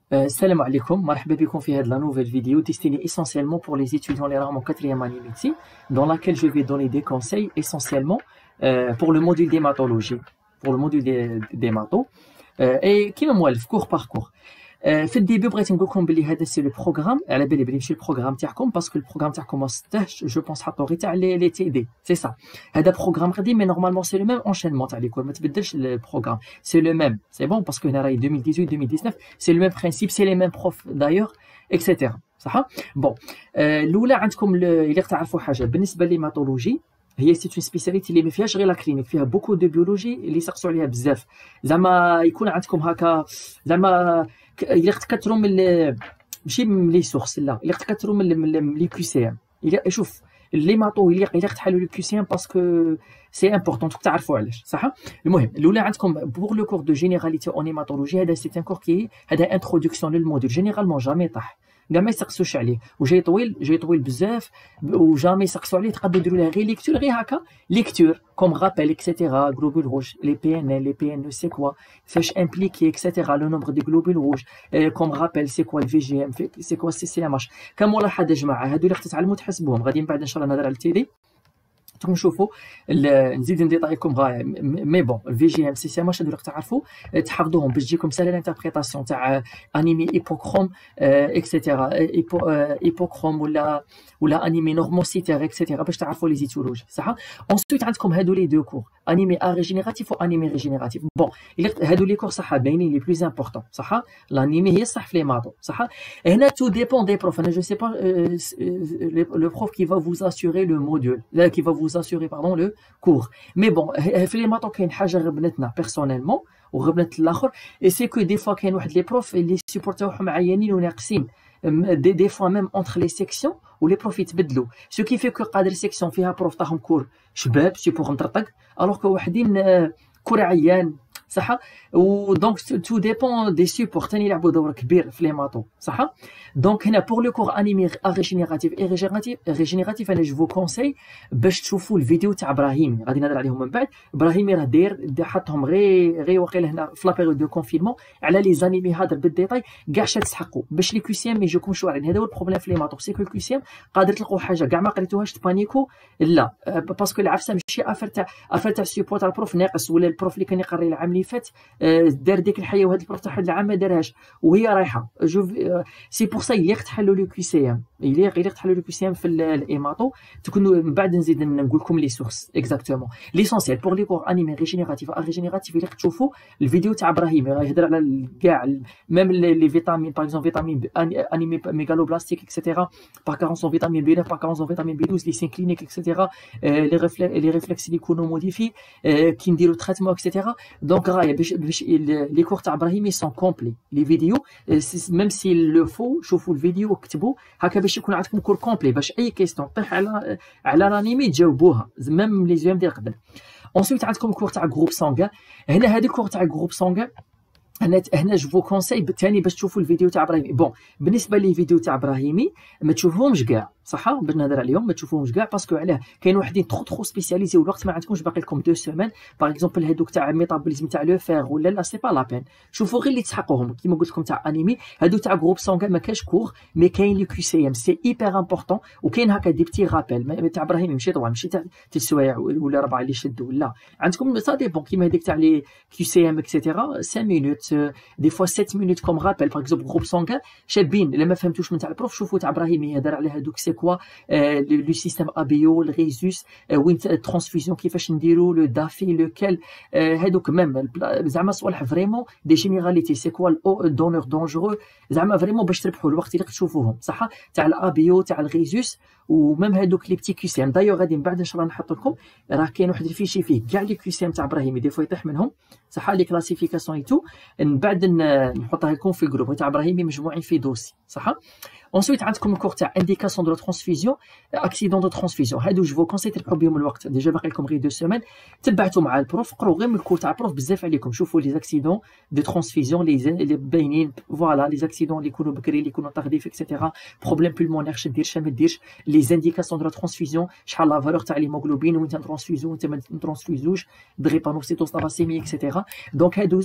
Salam alaikum, marhaba bikoum fi la nouvelle vidéo destinée essentiellement pour les étudiants les rames en 4e année médecine, dans laquelle je vais donner des conseils essentiellement pour le module d'hématologie, pour le module d'hémato, et qui me cours par cours. في الديبي بغيت نقول لكم بلي هذا سي لو بروغرام على بالي بلي ماشي البروغرام تاعكم باسكو البروغرام تاعكم ما سطحش جو بونس حطوا غير تاع لي تي دي سي سا هذا بروغرام قديم مي نورمالمون سي لو ميم انشينمون تاع لي كور ما تبدلش البروغرام سي لو ميم سي بون باسكو هنا راهي 2018 2019 سي لو ميم برينسيپ سي لي ميم بروف دايوغ اكسيتيرا صح بون الاولى عندكم الا تعرفوا حاجه بالنسبه للهيماتولوجي هي سي اون سبيسياليتي اللي ما فيهاش غير لا كلينيك فيها بوكو دو بيولوجي اللي يسقسوا عليها بزاف زعما يكون عندكم هكا زعما الا تكثروا من ماشي من لي سورس لا الا تكثروا من لي كيسيام الا شوف اللي ماطو الا تحلوا لي كيسيام باسكو سي امبورطون تعرفوا علاش صح. المهم الاولى عندكم بور لو كور دو جينيراليتي اون هيماتولوجي هذا سي ان كور كي هذا انتروداكسيون للموديل جينيرالمون جامي طاح كاع ما يسقسوش عليه وجاي طويل بزاف وجامي يسقسوا عليه تقدروا ديروا له غير ليكتور غير هكا ليكتور كوم رابيل اكسيتيرا جلوبول روج لي بي ان لي بي ان سي كوا فاش امبليكي اكسيتيرا لو نومبر دي جلوبول روج كوم رابيل سي كوا الفي جي ام سي كوا سي ام اش كملاحظه يا جماعه هادو اللي تتعلموا تحسبوهم غادي من بعد ان شاء الله نهضر على التي دي نشوفوا نزيد نديطايكم غاية مي بون الفي جي ام سي سي ام اش هادو اللي تعرفوا تحفظوهم باش تجيكم سهله الانتربريتاسيون تاع انيمي ايبوكروم اكسيتيرا ايبوكروم ولا انيمي نورموسيتير اكسيتيرا باش تعرفوا لي زيتولوجي صح. اونسويت عندكم هادو لي دو كور انيمي ريجينيراتيف و انيمي ريجينيراتيف بون هادو لي كور صح باينين لي بلوز امبورطون صح. لانيمي هي صح في لي ماطو صح. هنا تو ديبون دي بروف انا جو سي با لو بروف كي فا فوز اسيوري لو موديول لا كي فا vous assurer pardon le cours mais bon في لي ماطو كاين حاجه غبنتنا بيرسونيلمون وغبنت الاخر اي سي كو دي فوا كاين واحد لي بروف اللي سيبور تاعهم معينين وناقصين دي فوا ميم اونتر لي سيكسيون ولي بروف يتبدلوا سو كي في كو قادر سيكسيون فيها بروف تاعهم كور شباب سيبور مطرطق الوغ كو وحدين كور عيان صح. ودونك تو ديبون دي سيبور ثاني يلعبوا دور كبير في لي ماطو صح. دونك هنا بور لو كور انيمي ريجينيراتيف ريجينيراتيف انا جو فو كونساي باش تشوفوا الفيديو تاع ابراهيم غادي نهضر عليهم من بعد. ابراهيم راه داير حطهم غير واقيلا هنا في لا بيريود دو كونفينمون على لي زانيمي هذا بالديتاي كاع شا تسحقوا باش لي كيسيام ما يجيكمش واعرين. هذا هو البروبليم في لي ماطو سي كو الكيسيام قادر تلقوا حاجه كاع ما قريتوهاش تبانيكو لا باسكو العفسه ماشي افر تاع السيبور تاع البروف ناقص ولا البروف اللي كان يقري العام اللي فات دار ديك الحياه وهذا البروف تاع العام ما دارهاش وهي رايحه سي بور سا يليق تحلوا لو كيسيام يليق تحلوا لو كيسيام في الايماطو تكونوا من بعد نزيد نقول لكم لي سورس اكزاكتومون ليسونسيال بور لي كور انيمي ريجينيراتيف يليق تشوفوا الفيديو تاع ابراهيم راه يهضر على كاع ميم لي فيتامين باغ اكزومبل فيتامين انيمي ميغالوبلاستيك اكسيتيرا باغ كارونسون فيتامين بي 9 باغ كارونسون فيتامين بي 12 لي سين كلينيك اكسيتيرا لي ريفلكس اللي يكونوا موديفي كي نديروا تريتمون اكسيتيرا دونك راهي باش لي كور تاع ابراهيم سون كومبلي لي فيديو ميم سي لو فو شوفوا الفيديو وكتبوا هكا باش يكون عندكم كور كومبلي باش اي كيستيون طيح على لانيمي تجاوبوها ميم لي زيام ديال قبل. اونسويت عندكم كور تاع جروب سانغا هنا هذه كور تاع جروب سانغا هنا جو فو كونساي ثاني باش تشوفوا الفيديو تاع ابراهيمي. بون بالنسبه لي فيديو تاع ابراهيمي ما تشوفوهمش كاع صح باش نهضر عليهم ما تشوفوهمش كاع باسكو علاه كاين وحدين ترو سبيسياليزي والوقت ما عندكمش باقي لكم 2 سيمين باغ اكزومبل هذوك تاع ميتابوليزم تاع لو فير ولا لا سي با لا بين شوفوا غير اللي تحقوهم كيما قلت لكم تاع انيمي هادو تاع جروب سانغا ما كاش كور مي كاين لي كيو سي ام سي ايبر امبورطون وكاين هكا دي بتي رابيل تاع ابراهيمي ماشي طوال ماشي تاع السوايع ولا 4 اللي شدوا لا عندكم سا ديبون كيما هذيك تاع لي كيو سي ام اكسيتيرا 5 مينوت دي فوا 7 minutes comme rappel par exemple groupe sanguin شابين الا ما فهمتوش من تاع البروف شوفوا تاع ابراهيم يهضر على هذوك سي كوا لو سيستيم ابيو الريزوس وين الترانسفيزيون كيفاش نديروا لو دافي لوكال هذوك ميم زعما صوالح فريمون دي جينيراليتي سي كوا دونور دونجورو زعما فريمون باش تربحوا الوقت اللي تشوفوهم صح تاع الابيو تاع الريزوس وميم هذوك لي بتي كيسيام دايو غادي من بعد ان شاء الله نحط لكم راه كاين واحد الفيشي فيه كاع لي كيسيام تاع ابراهيم دي فوا يطيح منهم صح لي كلاسيفيكاسيون اي تو من بعد نحطها لكم في الجروب تاع ابراهيمي مجموعين في دوسي صح. Ensuite عندكم الكور تاع انديكاسيون دو ترانسفيزيون اكسيدون دو ترانسفيزيون هادو جو كونساي تربحوا بهم الوقت ديجا باقي لكم غير 2 سيمين تبعتوا مع البروف قروا غير من الكور تاع البروف بزاف عليكم شوفوا لي زاكسيدون دو ترانسفيزيون لي باينين فوالا لي زاكسيدون اللي يكونوا بكري اللي يكونوا ترديف اكسيتيرا بروبليم بولمونير اش دير ما ديرش لي زانديكاسيون دو ترانسفيزيون شحال لا فالور تاع ليموغلوبين وين ترانسفيزو وانت ما ترانسفيزوش دريبانوسيتوس تالاسيمي اكسيتيرا دونك هادو زوج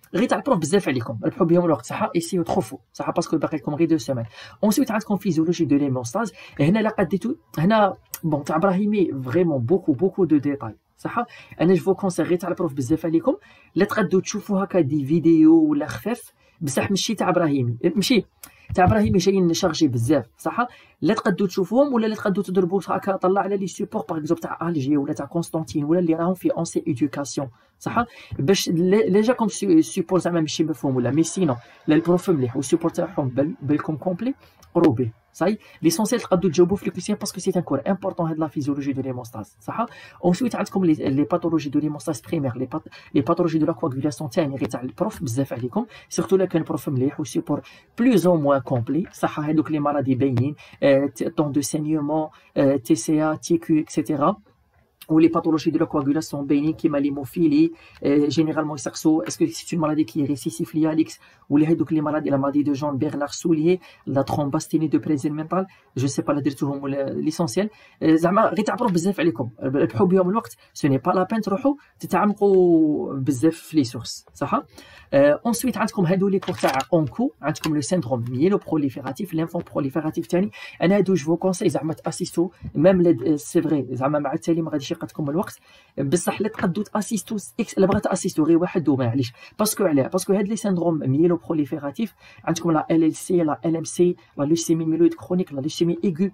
غير تاع البروف بزاف عليكم ربحوا بهم الوقت صح ايسيو تخوفوا صح باسكو باقي لكم غير 2 سيمين. اونسويت عندكم فيزيولوجي دو ليموستاز. هنا لا قديتو هنا بون تاع ابراهيمي فريمون بوكو دو ديتاي صح. انا جو كونسيغ غير تاع البروف بزاف عليكم لا تقدروا تشوفوا هكا دي فيديو ولا خفاف بصح ماشي تاع ابراهيمي ماشي تاع ابراهيمي جايين شارجي بزاف صح. لا تقدروا تشوفوهم ولا لا تقدروا تضربوا هكا طلع على لي سيبور باغ اكزومبل تاع الجي ولا تاع كونستانتين ولا اللي راهم في اونسي ايدوكاسيون صح باش لا جاكم سيبور زعما ماشي مفهوم ولا مي سينو لا البروف مليح والسيبور تاعهم بالكم كومبلي قروبي صاي. ليسونسيال تقدروا تجاوبوا في الكويسيون باسكو سي ان كور امبورطون هاد لا فيزيولوجي دو ليموستاز صح. اونسويت عندكم لي باثولوجي دو ليموستاز بريمير لي باثولوجي دو لا كواغولاسيون تاني غير تاع البروف بزاف عليكم سيرتو لا كان البروف مليح وسيبور بلوز او موان كومبلي صح. هادوك لي مرضي باينين طون دو سينيومون تي سي ا تي كيو اكسيتيرا ou les pathologies de la coagulation bénigne qui m'a l'hémophilie généralement est-ce que c'est une maladie qui est récessive liée à l'X ou les maladies la maladie de Jean Bernard Soulier la thrombasténie de Brésil mental je sais pas la درتوهم l'essentiel زعما غير تعبروا بزاف عليكم ربحوا بهم الوقت ce n'est pas la peine تروحوا تتعمقوا بزاف في لي سورس صح. ensuite عندكم هادو لي كور تاع اونكو عندكم لو سيندروم ميلو بروليفيراتيف لينفون بروليفيراتيف ثاني. انا هادو جو كونساي زعما تاسيستو ميم سي فري زعما مع التالي ما غاديش يقدكم الوقت بصح لا تقدروا تاسيستو الا بغيت تاسيستو غير واحد وما عليش باسكو علاه باسكو هاد لي سيندروم ميلو بروليفيراتيف عندكم لا ال ال سي لا ال ام سي لا لوسيمي ميلويد كرونيك لا لوسيمي ايغو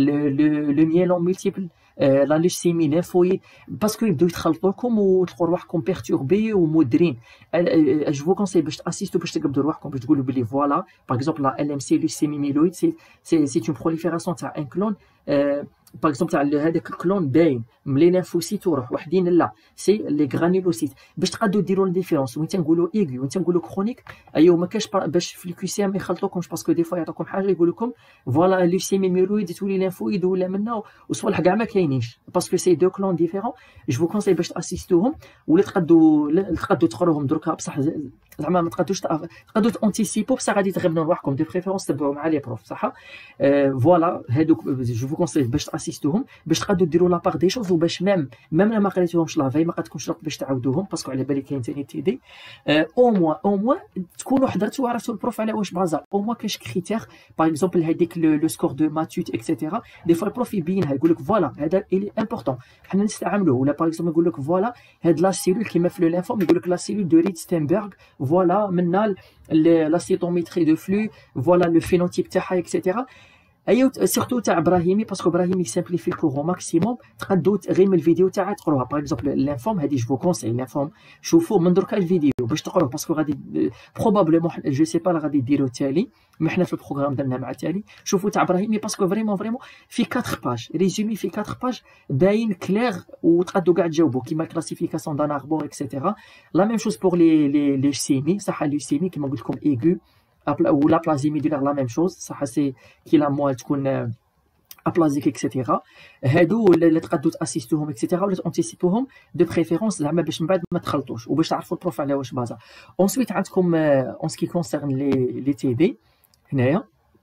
لو ميلون مولتيبل لا لوسيمي لينفويد باسكو يبداو يتخلطوا لكم وتلقوا رواحكم بيرتوربي ومدرين. جو كونساي باش تاسيستو باش تقبضوا رواحكم باش تقولوا بلي فوالا باغ اكزومبل لا ال ام سي لوسيمي ميلويد سي اون بروليفيراسيون تاع ان كلون باغ اكزومبل تاع هذاك الكلون باين ملي لينفوسيت وروح وحدين لا سي لي غرانيلوسيت باش تقدروا ديروا الديفيرونس وين تنقولوا ايغو وين تنقولوا كرونيك ايوا ما كاش باش في الكيسيام ما يخلطوكمش باسكو دي فوا يعطوكم حاجه يقول لكم فوالا لوسيمي ميلويد تولي لينفويد ولا منا وصوالح كاع ما كاينينش باسكو سي دو كلون ديفيرون. جو كونساي باش تاسيستوهم ولا تقدروا تقروهم دركا بصح زعما ما تقدروا تانتيسيبو بصح غادي تغبنوا رواحكم دي بريفيرونس تبعوا مع لي بروف صح. فوالا هادوك جو فو كونساي باش تاسيستوهم باش تقدروا ديروا لابار دي شوز وباش ميم ما قريتوهمش لافاي ما قدكمش الوقت باش تعاودوهم باسكو على بالي كاين ثاني تي دي او موان تكونوا حضرتوا وعرفتوا البروف على واش بازا او موان كاش كريتير باغ اكزومبل هذيك لو سكور دو ماتوت اكسيتيرا دي فوا البروف يبينها يقول لك فوالا هذا الي امبورطون حنا نستعملوه ولا باغ اكزومبل يقول لك فوالا هاد لا سيلول كيما في لو لينفوم يقول لك لا سيلول دو ريتستنبرغ فوالا منا لا سيتوميتري دو فلو فوالا لو فينوتيب تاعها اكسيتيرا. ايوا سيرتو تاع ابراهيمي باسكو ابراهيمي سامبليفي الكور ماكسيموم تقدروا غير من الفيديو تاعها تقروها باغ اكزومبل لينفوم هذه جو كونساي لينفوم شوفوا من دركا الفيديو باش تقروه باسكو غادي بروبابلمون جو سي با غادي ديروا التالي مي حنا في البروغرام درنا مع التالي شوفوا تاع ابراهيمي باسكو فريمون في 4 باج ريزومي في 4 باج باين كلير وتقدروا كاع تجاوبوا كيما كلاسيفيكاسيون دان اربور اكسيتيرا. لا ميم شوز بور لي سيمي صح لوسيمي كيما قلت لكم ايغو ou la plasie médulaire la même chose صح سي كي لا موال تكون ابلازيك اكسيتيرا. هادو اللي تقدروا تاسيستوهم اكسيتيرا ولا تانتيسيبوهم دو بريفيرونس زعما باش من بعد ما تخلطوش وباش تعرفوا البروف على واش بازا. اونسويت عندكم اون سكي كونسيرن لي تي دي هنايا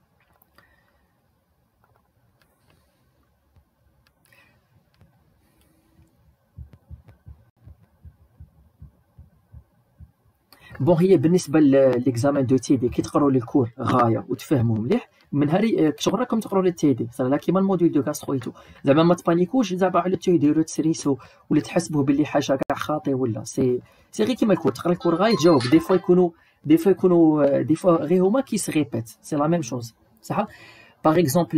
بون هي بالنسبه ليكزامان دو تي دي كي تقراو لي الكور غايه وتفهموا مليح من هاري شغل راكم تقراو لي تي دي صراحه كيما الموديل دو غاسترويتو زعما ما تبانيكوش زعما على تي ديرو تسريسو ولا تحسبوه باللي حاجه كاع خاطئ ولا سي غير كيما الكور تقرا الكور غايه تجاوب دي فوا غير هما كي ريبيت سي لا ميم شوز صح. باغ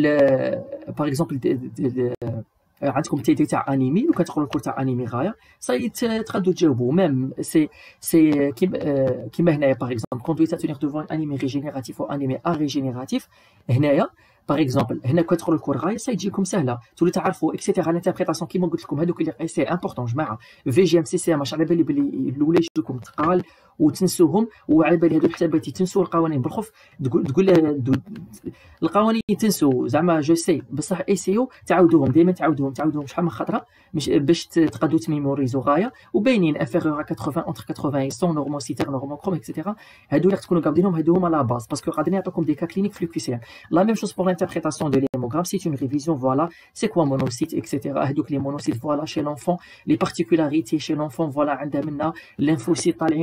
اكزومبل عندكم تي دي تاع انيمي وكتقراو الكور تاع انيمي غايه صاي تقدروا تجاوبوا ميم سي كيما هنايا باغ اكزومبل كوندويت تونيغ دوفون انيمي ريجينيراتيف او انيمي اريجينيراتيف هنايا باغ اكزومبل هنا كتقراو الكور غايه تجيكم سهله تولوا تعرفوا اكسيتيرا لانتربريتاسيون كيما قلت لكم هذوك اللي سي امبورطون جماعه في جي ام سي سي ام على بالي بلي الاولى يجيكم تقال وتنسوهم وعلى بالي هذو الحسابات تنسوا القوانين بالخوف تقول القوانين تنسوا زعما جو سي بصح ايسيو تعاودوهم دائما تعاودوهم شحال من خطره باش تقدروا تميموريزو غايه وباينين انفيريور 80 اونتر 80 100 نورمال سيتير نورمال كروم اكسيتيرا هادو اللي تكونوا قابلينهم هادو هما لا باز باسكو غادي نعطيكم دي كا كلينيك فلوكسيان لا ميم شوز بور l'interprétation de l'hémogramme c'est une révision voilà c'est quoi monocyte etc هادوك لي monocytes voilà chez l'enfant les particularités chez l'enfant voilà عندها منا lymphocytes طالعين باسكو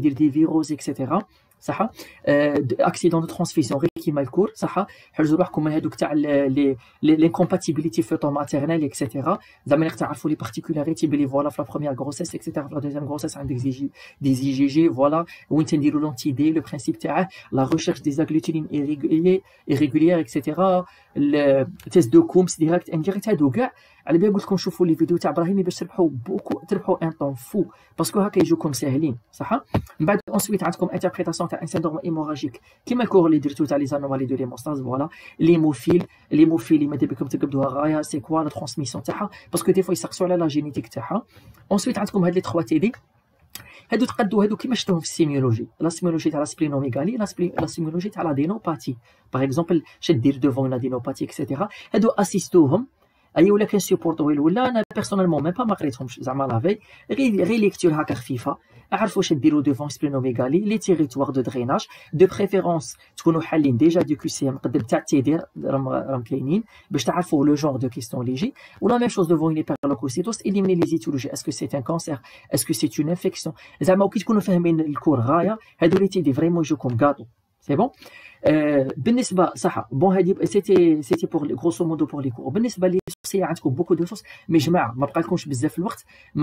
يدير دي فيروس اكسيتيرا صح. اكسيدون دو ترانسفيسيون غير كيما الكور صح. حرزوا روحكم من هذوك تاع لي كومباتيبيليتي فيتو ماتيرنال اكسيتيرا، زعما اللي تعرفوا لي بارتيكولاريتي بلي فوالا في لا بروميير غروسيس اكسيتيرا، في لا دوزيام غروسيس عندك دي زي جي جي فوالا، وين تنديروا لونتي دي لو برينسيپ تاعه لا ريشيرش دي اغلوتينين ايريغوليير اكسيتيرا، تيست دو كومس ديريكت انديريكت. هادو كاع على بالي قلت لكم شوفوا لي فيديو تاع ابراهيمي باش تربحوا بوكو، تربحوا ان طون فو باسكو هكا يجوكم ساهلين صح. من بعد اونسويت عندكم انتربريتاسيون تاع ان سيندروم ايموراجيك كيما الكور اللي درتو تاع لي زانومالي دو ليموستاز فوالا. ليموفيل ماذا بكم تقبدوها غايه سي كوا لا ترانسميسيون تاعها باسكو دي فوا يسقسوا على لا جينيتيك تاعها. اونسويت عندكم هاد لي 3 تي دي، هادو تقدو هادو كيما شفتوهم في السيميولوجي، لا سيميولوجي تاع لا سبلينوميغالي، لا سيميولوجي تاع لا دينوباتي باغ اكزومبل اش دير دوفون لا دينوباتي اكسيتيرا. هادو اسيستوهم اي ولا كان سيبورطويل ولا انا بيرسونيلمون ميم با ما قريتهمش زعما لافي، غير ليكتور هكا خفيفه، عرفوا واش ديروا دوفون سبلينوميغالي لي تيريتوار دو دريناج دو بريفيرونس تكونوا حالين ديجا دو كيو سي ام قدم تاع تيدير راهم كاينين باش تعرفوا لو جونغ دو كيستيون اللي يجي. ولا ميم شوز دوفون لي بيرلوكوسيتوس إليميني لي زيتولوجي، اسكو سي ان كونسير اسكو سي اون انفيكسيون، زعما وكي تكونوا فاهمين الكور غايه هادو لي تيدي فريمون يجوكم كاطو سي بون. بالنسبه صح بون هادي سيتي بور غروسو مودو بور لي كور. بالنسبه لي سورسيه عندكم بوكو دو سورس مي جماعه ما بقالكمش بزاف الوقت،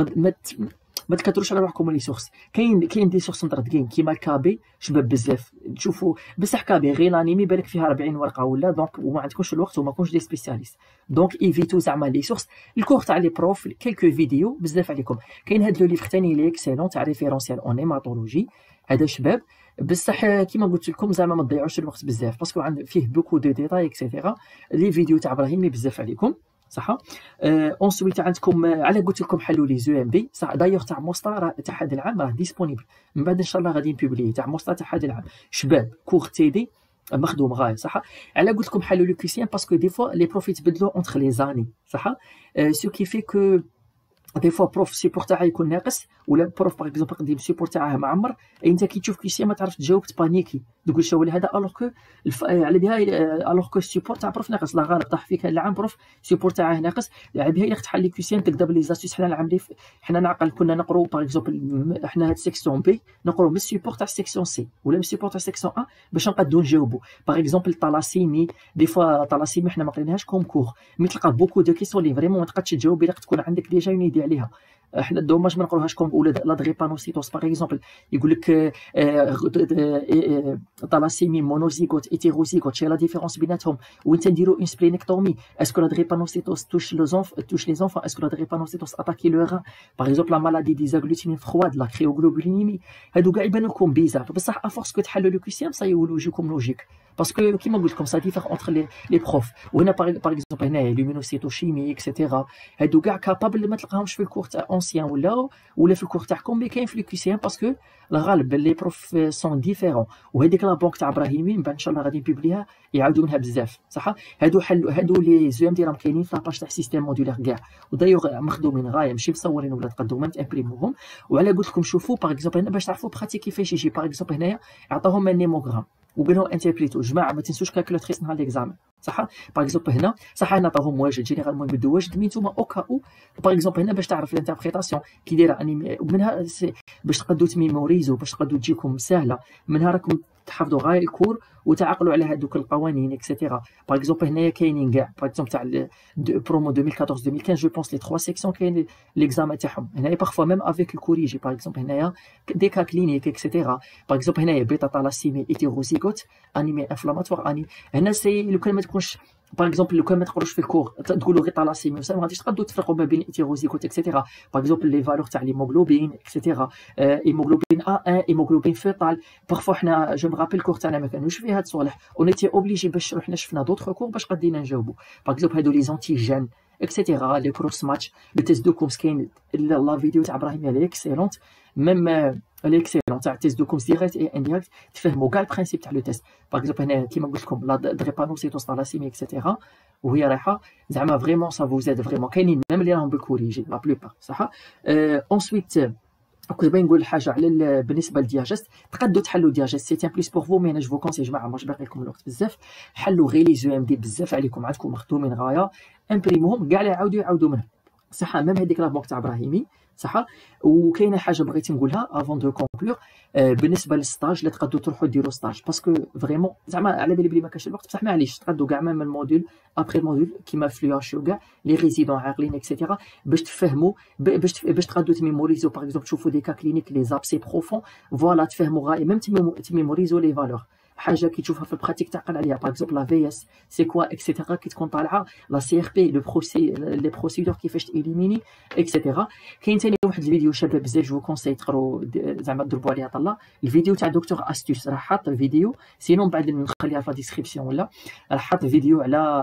ما تكثروش على روحكم لي سورس. كاين دي سورس مطردقين كيما الكابي شباب بزاف تشوفوا، بصح كابي غير لانيمي بالك فيها 40 ورقه ولا دونك وما عندكمش الوقت وما كونش دي سبيسياليست، دونك ايفيتو زعما لي سورس. الكور تاع لي بروف كيلكو فيديو بزاف عليكم. كاين هاد لو ليفر ثاني لي اكسيلون تاع ريفيرونسيال اون هيماتولوجي، هذا شباب بصح كيما قلت لكم زعما ما تضيعوش الوقت بزاف باسكو عند فيه بوكو دو ديتاي اكسيتيرا. لي فيديو تاع ابراهيمي بزاف عليكم صح. اونسويت عندكم على قلت لكم حلوا لي زو ام بي صح. دايوغ تاع موسطا تاع هذا العام راه ديسپونيبل، من بعد ان شاء الله غادي نبوبليه تاع موسطا تاع هذا العام شباب كور تي دي مخدوم غايه صح. على قلت لكم حلوا لو كيسيان باسكو دي فوا لي بروف يتبدلوا اونتر لي زاني صح. سو كي في كو دي فوا بروف سيبور تاعها يكون ناقص ولا بروف باغ اكزومبل قديم سيبور تاعها معمر، انت كي تشوف كيسيان ما تعرفش تجاوب تبانيكي تقول شو هذا الوغ كو على بها الوغ كو السيبور تاع بروف ناقص. لا غالب طاح فيك العام بروف سيبور تاعه ناقص، على بها الا تحل لي كيسيان تقدر لي زاستيس. حنا العام حنا نعقل كنا نقروا باغ اكزومبل حنا هاد سيكسيون بي نقروا من السيبور تاع سيكسيون سي ولا من السيبور تاع سيكسيون ا باش نقدروا نجاوبوا. باغ اكزومبل طالاسيمي دي فوا طالاسيمي حنا ما قريناهاش كوم كور مي تلقى بوكو دو كيسيون لي فريمون ما تقدش تجاوب الا تكون عندك ديجا اون ايدي عليها. احنا دوماج ما نقولوهاش كوم ولا لا دريبانوسيتوس باغ اكزومبل يقول لك طالاسيمي مونوزيغوت ايتيروزيغوت شي لا ديفيرونس بيناتهم وانت نديرو اون سبلينيكتومي اسكو لا دريبانوسيتوس توش لي زونفون اسكو لا دريبانوسيتوس اتاكي لو ران باغ اكزومبل لا مالادي دي زاغلوتينين فرواد لا كريوغلوبولينيمي. هادو كاع يبانو لكم بيزار بصح افورس كو تحلوا لو كيسيام سا يولوجيكم لوجيك باسكو كيما قلت لكم سا ديفير اونتر لي بروف. وهنا باغ اكزومبل هنايا لومينوسيتوشيمي اكسيتيرا هادو كاع كابابل ما تلقاهمش في الكور تاع اونسيان ولا في الكور تاعكم مي كاين في الكيسيان باسكو لا غالب لي بروف سون ديفيرون. وهذيك لا بونك تاع ابراهيمي من بعد ان شاء الله غادي نبوبليها يعاودوا منها بزاف صح. هادو لي زو ام دي راهم كاينين في لاباج تاع سيستيم مودولير كاع ودايوغ مخدومين غايه ماشي مصورين ولا تقدموا تامبريموهم. وعلى قلت لكم شوفوا باغ اكزومبل هنا باش تعرفوا براتيك كيفاش يجي. باغ اكزومبل هنايا عطاهم النيموغرام وقال لهم انتربريتو جماعه ما تنسوش كالكولاتريس نهار ليكزامان صح. باغ اكزومبل هنا صح هنا عطاهم واجد جينيرالمون يبدو واجد مي نتوما اوكا او باغ اكزومبل هنا باش تعرف الانتربريتاسيون كي دايره اني ومنها باش تقدروا تميموريزو باش تقدروا تجيكم سهله منها راكم تحفظوا غايه الكور وتعقلوا على هذوك القوانين اكسيتيرا. باغ اكزومبل هنايا كاينين كاع باغ اكزومبل تاع برومو 2014 2015 جو بونس لي 3 سيكسيون كاين ليكزامان تاعهم هنايا باغفوا ميم افيك الكوريجي. باغ اكزومبل هنايا دي كا كلينيك اكسيتيرا. باغ اكزومبل هنايا بيتا تالاسيمي ايتيروزيغوت انيمي انفلاماتوار اني هنا سي لو كان ما تكونش باغ اكزومبل لو كان ما تقروش في الكور تقولوا غير تالاسيمي ما غاديش تقدروا تفرقوا ما بين الايتيروزيغوت اكسيتيرا. باغ اكزومبل لي فالور تاع ليموغلوبين اكسيتيرا هيموغلوبين A1 هيموغلوبين فيتال باغفوا حنا جو مغابيل الكور تاعنا ما كانوش فيه هاد الصوالح اونيتي اوبليجي باش رحنا شفنا دوطخ كور باش قدينا نجاوبوا. باغ اكزومبل هادو لي زونتيجين اكسيتيرا لي كروس ماتش لو تيست دو كومس كاين لا فيديو تاع ابراهيم لي اكسيلونت ميم ليكسيلون تاع تيست دو كومس ديريكت اي انديريكت تفهموا كاع البرانسيپ تاع لو تيست. باغ اكزومبل هنا كيما قلت لكم لا دريبانوسيتوس تالاسيمي اكسيتيرا وهي رايحه زعما فريمون سا فو زاد فريمون كاينين ميم اللي راهم بالكوريجي لا بلوبار صح. اونسويت كنت باغي نقول حاجه على بالنسبه للدياجست تقدروا تحلوا دياجست سي تان بليس بور فو مي انا جو كونسي جماعه ماش باقي لكم الوقت بزاف حلوا غير لي زو ام دي بزاف عليكم عندكم مخدومين غايه امبريموهم كاع اللي يعاودوا منهم صح. ميم هذيك لا بونك تاع ابراهيمي صح. وكاينه حاجه بغيت نقولها افون دو كونكلور بالنسبه للستاج اللي تقدروا تروحوا ديروا ستاج، باسكو فريمون زعما على بالي بلي ما كاينش الوقت، بصح معليش تقدروا كاع من الموديل ابخي الموديل كيما فلواشيو كاع لي ريزيدون عاقلين اكسيتيرا باش تفهموا باش تقدروا تميموريزو باغ اكزومبل تشوفوا دي كا كلينيك لي زابسي بروفون فوالا تفهموا غاي ميم تميموريزو لي فالور، حاجه كي تشوفها في البراتيك تعقل عليها باغ اكزومبل لا في اس سي كوا اكسيتيرا كي تكون طالعه لا سي ار بي لو بروسي لي بروسيدور كيفاش تيليميني اكسيتيرا. كاين ثاني واحد الفيديو شباب بزاف جو كونساي تقروا زعما تضربوا عليها طله، الفيديو تاع دكتور استوس راه حاط الفيديو سينون بعد نخليها في لا ديسكريبسيون ولا راه حاط فيديو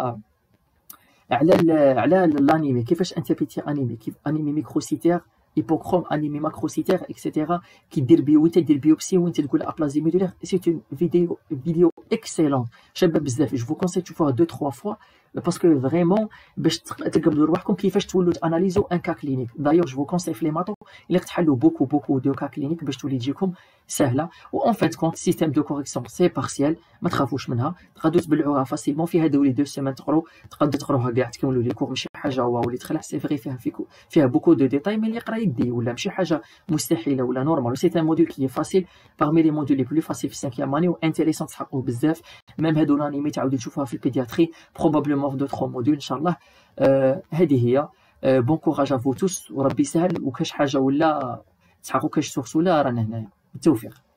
على الانيمي كيفاش انتربريتي انيمي كيف انيمي ميكروسيتير هيبوكروم انيمي ماكروسيتير اكسيتيرا كي دير وانت دير بيوبسي وانت تقول ابلازي ميدولير سي اون فيديو اكسيلون شباب بزاف جو كونساي تشوفوها 2 3 فوا باسكو فريمون باش تقبلوا رواحكم كيفاش تولوا تاناليزو ان كا كلينيك. دايوغ جو كونساي في لي ماتو الا تحلوا بوكو دو كا كلينيك باش تولي تجيكم سهله. و اون فيت كونت سيستيم دو كوريكسيون سي بارسيال ما تخافوش منها، تقدروا تبلعوها فاسيلمون في هذو لي 2 سيمان تقروا تقدروا تقروها كاع تكملوا لي كور ماشي حاجه واو اللي تخلع سي فري فيها بوكو دو ديتاي مي اللي يقرا يدي ولا ماشي حاجه مستحيله ولا نورمال. سي ان موديل كي فاسيل parmi les modules les plus faciles في 5e année و intéressant تحققوا بزاف ميم هادو الانيمي تعاودوا تشوفوها في البيدياتري بروبابلمون في دوطخ موديل ان شاء الله. هذه هي بون كوراج افو توس وربي يسهل، وكاش حاجه ولا تحققوا كاش سورس ولا رانا هنايا بالتوفيق.